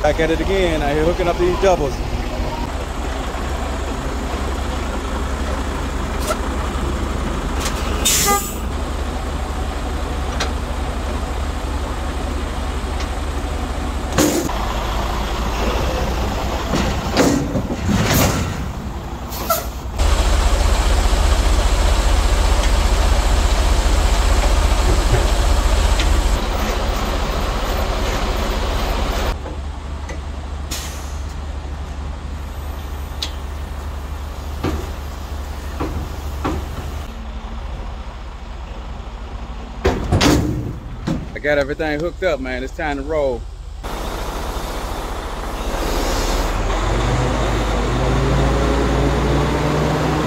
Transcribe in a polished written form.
Back at it again. I here hooking up these doubles. I got everything hooked up, man. It's time to roll.